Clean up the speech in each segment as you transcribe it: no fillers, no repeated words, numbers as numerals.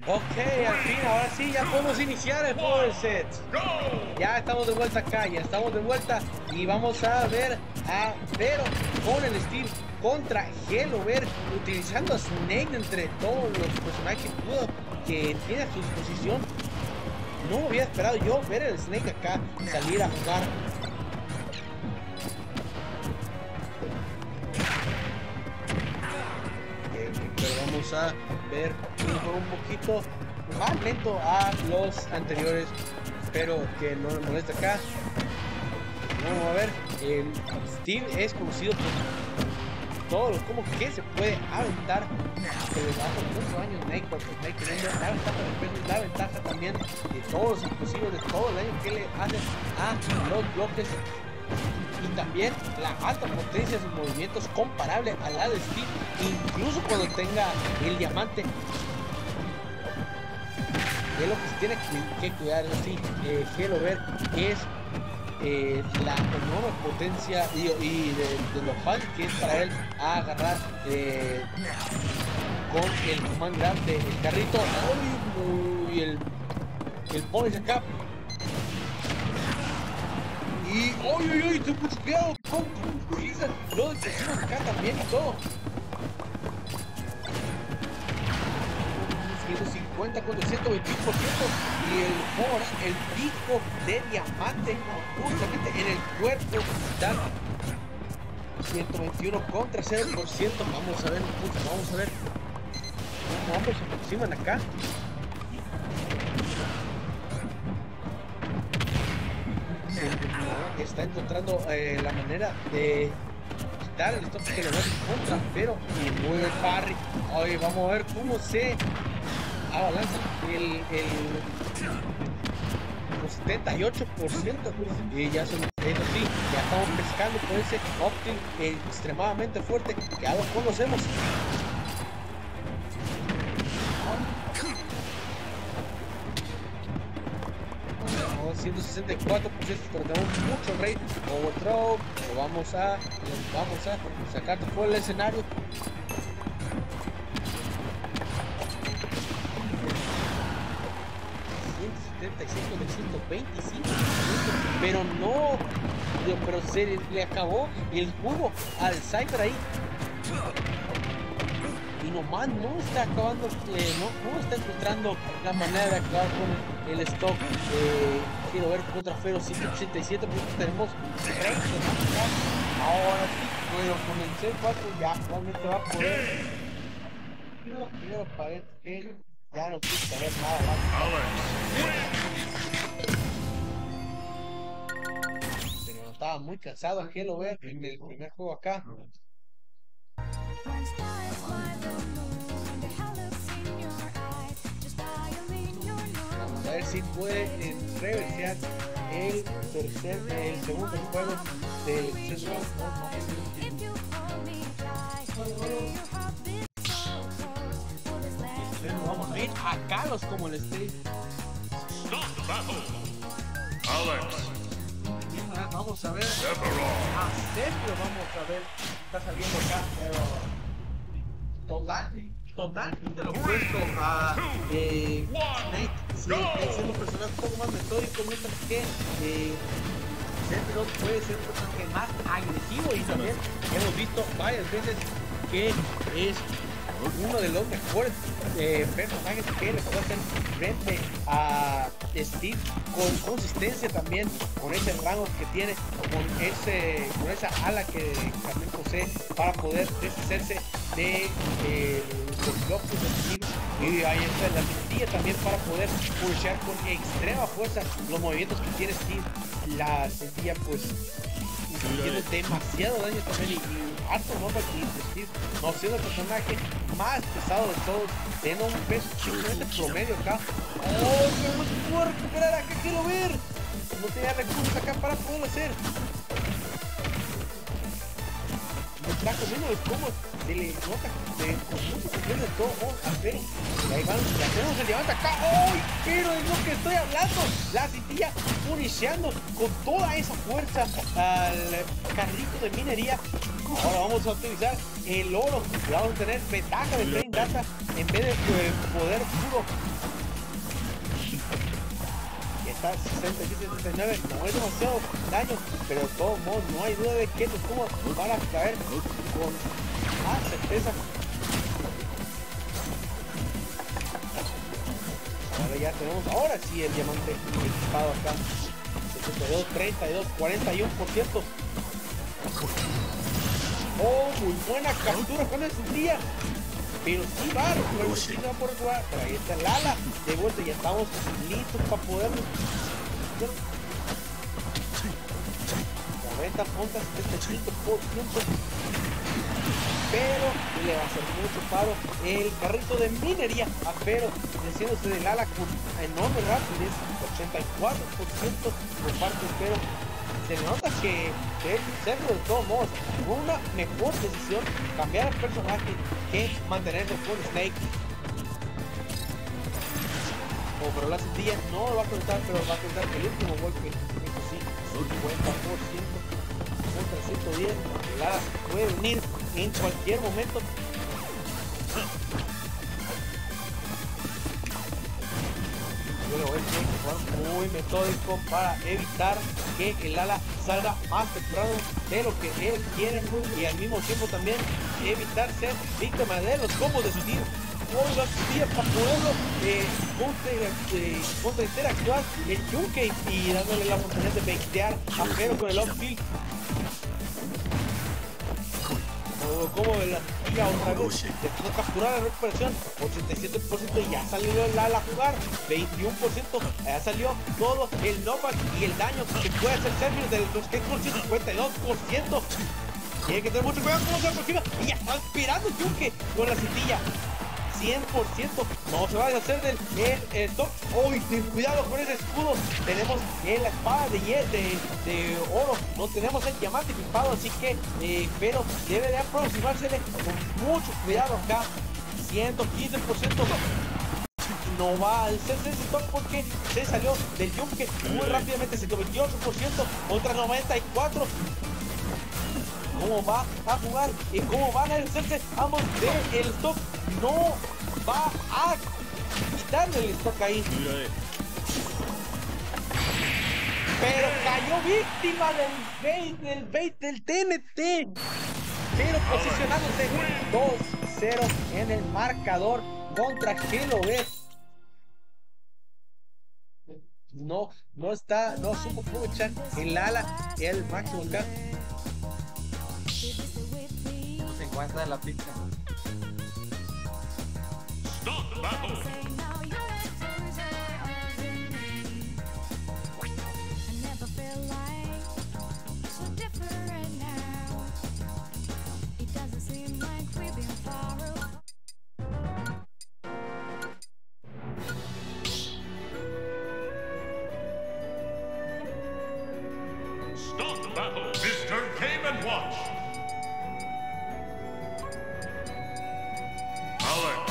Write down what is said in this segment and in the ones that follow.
Ok, al fin, ahora sí, ya podemos iniciar el Power Set. Ya estamos de vuelta acá, ya estamos de vuelta y vamos a ver a Vero con el Steel contra Hellover, utilizando a Snake entre todos los personajes que tiene a su disposición. No había esperado yo ver el Snake acá salir a jugar. Pero vamos a ver un juego un poquito más lento a los anteriores. Espero que no me moleste acá. Vamos a ver. El Steve es conocido por todos los combos que se puede aventar. Que le da muchos años Snake, porque Snake teniendo la ventaja de peso, la ventaja también de todos los explosivos, de todo el daño que le hacen a los bloques. Y también la alta potencia de sus movimientos comparable a la de Steve, incluso cuando tenga el diamante. Es lo que se tiene que cuidar, así. Hellover es la enorme potencia y de lo fácil que es para él agarrar con el command grab del carrito. Y el pony acá. Y ¡uy! Te mucho cuidado con lo de que acá también y todo. 150 con el 121% y el pico de diamante justamente en el cuerpo da 121 contra 0%. Vamos a ver cómo ambos se aproximan acá. Está encontrando la manera de quitar el stop que le va en contra, pero muy bien parry. Hoy vamos a ver cómo se abalanza el 78%. Y ya son, eso sí, ya estamos pescando con ese Optil extremadamente fuerte que ya lo conocemos. 164%, pero tenemos mucho rate. Overthrow, lo vamos a sacar por el escenario. 175 del 125%, pero se le acabó el jugo al Cypher ahí. Y nomás no está acabando, no está encontrando la manera de acabar con el stock. Quiero ver contra Fero 187, porque tenemos 30. Ahora sí, pero con el C4 ya realmente va a poder. Quiero para ver que ya no quiere saber nada más. Pero estaba muy cansado a Hellover en el primer juego acá. A ver si puede reversear el segundo juego del sexual. Vamos a ir a Carlos como el Steve. Vamos a ver a Sergio, vamos a ver, está saliendo acá, pero totalmente lo opuesto a Snake. Sí, siendo un personaje un poco más metódico, mientras que Sergio puede ser un personaje más agresivo, y también hemos visto varias veces que es uno de los mejores personajes que le puede hacer frente a Steve con consistencia, también con ese rango que tiene, con esa ala que también posee para poder deshacerse de los bloques de Steve. Y ahí está la cintilla también para poder pulsar con extrema fuerza los movimientos que tiene Steve. La cintilla pues tiene demasiado daño también, y harto no para Steve, no siendo el personaje más pesado de todos, teniendo un peso simplemente promedio acá. ¡Oh, qué puedo recuperar acá! ¡Quiero ver! No tenía recursos acá para poderlo hacer. Me está comiendo los combos, se le nota con mucho control de todo. Pero ahí van, ya tenemos el diamante acá. ¡Oh! Pero es lo que estoy hablando, la cintilla puniciando con toda esa fuerza al carrito de minería. Ahora vamos a utilizar el oro. Y vamos a tener ventaja de frame data en vez de poder puro. Y está 67-69. No es demasiado daño, pero de todos modos no hay duda de que los Pumas van a caer con más certeza. Ahora ya tenemos, ahora sí, el diamante equipado acá. 72, 32, 41%. Oh, muy buena captura con el día. Pero sí va, pero sí no va por jugar. Pero ahí está el ala de vuelta, ya estamos listos para poder. 90 puntas, 75%. Pero le va a hacer mucho paro el carrito de minería a Pero, desciéndose del ala con enorme rapidez, 84% por parte de Pero. Se nota que Cerro de todos modos fue una mejor decisión cambiar el personaje que mantenerlo con Snake. Oh, pero la cintilla no lo va a contar, pero va a contar el último golpe. Eso sí, 50% contra 110. Lara puede venir en cualquier momento. Pero él tiene que jugar muy metódico para evitar que el ala salga más temprano de lo que él quiere y al mismo tiempo también evitar ser víctima de los combos de su team con las tías para poderlo interactuar el Yunque y dándole la oportunidad de baitear a Pero con el outfield. Como la tía otra vez después de capturar la recuperación, 87% y ya salió el ala a jugar, 21% ya salió todo el knockback y el daño que puede hacer Servir del 52%. Tiene que tener mucho cuidado con se aproxima y ya está inspirando Yunque con la cintilla. 100%, no se va a deshacer del top. Uy, cuidado con ese escudo. Tenemos la espada de oro, no tenemos el diamante equipado, así que pero debe de aproximársele con mucho cuidado acá. 115%. No va a hacerse ese top porque se salió del Yunque muy rápidamente, 128% contra 94%. ¿Cómo va a jugar y cómo van a hacerse ambos del stock? No va a quitarle el stock ahí. Pero cayó víctima del bait del TNT. Pero posicionándose 2-0 en el marcador contra Hellover. No supo aprovechar el ala el máximo acá. Se encuentra en la pista. Stop the battle! This turn came and watch! Alex!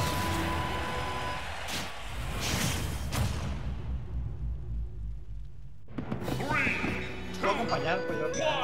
Puedo acompañar, pues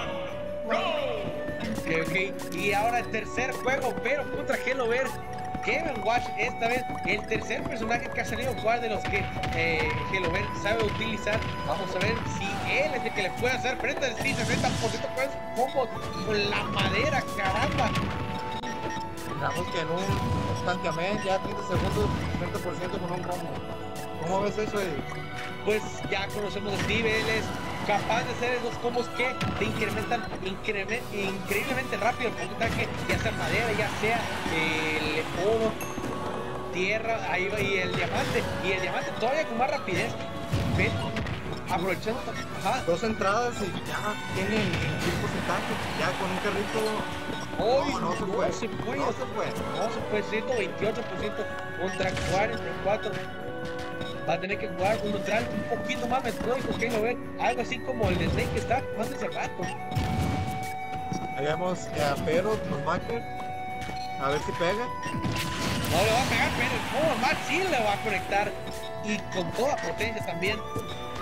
ok. Y ahora el tercer juego, pero contra Hellover. Kevin Watch, esta vez el tercer personaje que ha salido a jugar de los que Hellover sabe utilizar. Vamos a ver si él es el que le puede hacer frente al 60% con combos con la madera, caramba. Digamos que en un instantemente, ya 30 segundos, 30% con un combo. ¿Cómo ves eso, Eddie? Pues ya conocemos a Steve, él es capaz de hacer esos combos que te incrementan increíblemente rápido el puntaje, ya sea madera, ya sea el oro, tierra, ahí va, y el diamante todavía con más rapidez. Ven, aprovechando, ajá. 2 entradas y ya tiene el porcentaje, ya con un carrito. No se puede, 128% contra 44%. Va a tener que jugar un neutral un poquito más metódico que Hellover, algo así como el de Snake que está jugando hace rato. Ahí vemos a Pero con Macker, a ver si pega. No le va a pegar, pero el Power Match sí le va a conectar y con toda potencia también.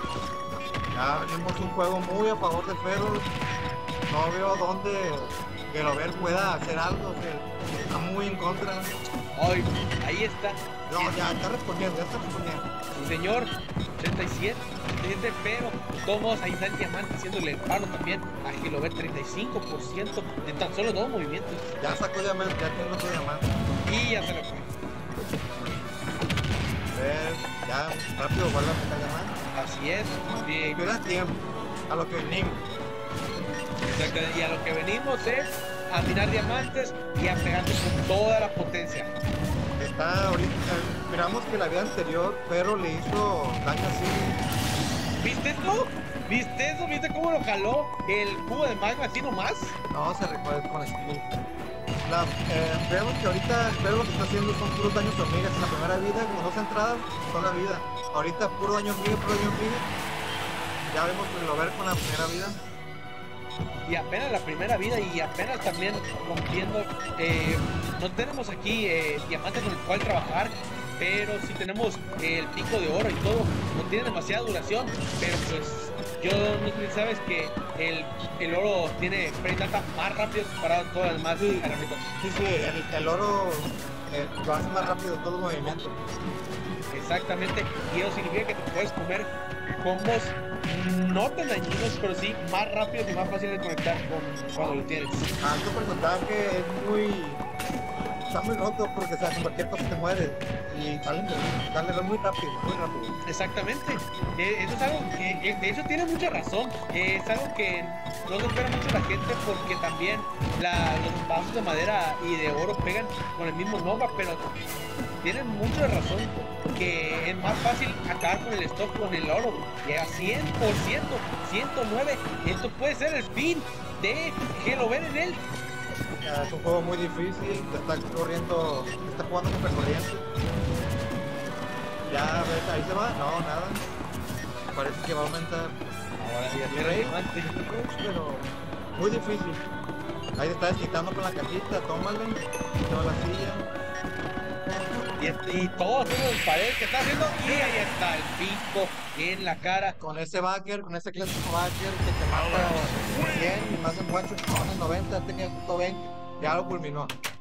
Ya vemos un juego muy a favor de Pero. No veo dónde que Lover pueda hacer algo, que está muy en contra. Ay, ahí está. No, ya está respondiendo, ya está respondiendo. Sí, señor, 37, pero todos ahí está el diamante haciéndole el paro también a Gelover, 35% de tan solo 2 movimientos. Ya sacó diamante, ya tiene otro diamante. Y ya se lo fue. A ver, ya rápido vuelve a sacar diamante. Así es. Bien. Queda tiempo, a lo que venimos. Exactamente. Y a lo que venimos es a minar diamantes y a pegarle con toda la potencia. Está ahorita, miramos que la vida anterior, pero le hizo daño así. ¿Viste esto? ¿Viste eso? ¿Viste cómo lo jaló el cubo de magma así nomás? No, se recuerda con skill. Vemos que ahorita, pero lo que está haciendo son puros daños hormigas. En la primera vida, como 2 entradas, toda la vida. Ahorita puro daño hormiga, puro daño hormiga. Ya vemos que lo ver con la primera vida. Y apenas la primera vida y apenas también rompiendo. No tenemos aquí diamantes con el cual trabajar, pero sí tenemos el pico de oro y todo. No tiene demasiada duración, pero pues yo no sé si sabes que el oro tiene data más rápido comparado a todas las demás herramientas. Sí, el oro lo hace más rápido todos los movimientos. Exactamente, y eso significa que te puedes comer combos no tan dañinos, pero sí más rápidos y más fáciles de conectar cuando lo tienes. Alto porcentaje es muy... Está muy roto porque, o sea, con cualquier cosa te mueres y salen muy rápido, muy rápido. Exactamente. Eso es algo que, de hecho, tiene mucha razón. Es algo que no se espera mucho la gente porque también los vasos de madera y de oro pegan con el mismo Nova, pero tienen mucha razón que es más fácil acabar con el stock con el oro. Llega a 100%, 109. Esto puede ser el fin de Gelover en él. Es un juego muy difícil, está corriendo, está jugando contra corriente. Ya ves, ahí se va, no, nada. Parece que va a aumentar. Ahora ya Mi tiene rey, diamante. pero muy difícil. Ahí te está desquitando con la cajita, tómale, toma la silla. Y todos esos paredes que está haciendo, y ahí está el pico en la cara. Con ese backer, con ese clásico backer que te mata 100 y más en mucho, más en 90, tenía 120, ya lo culminó.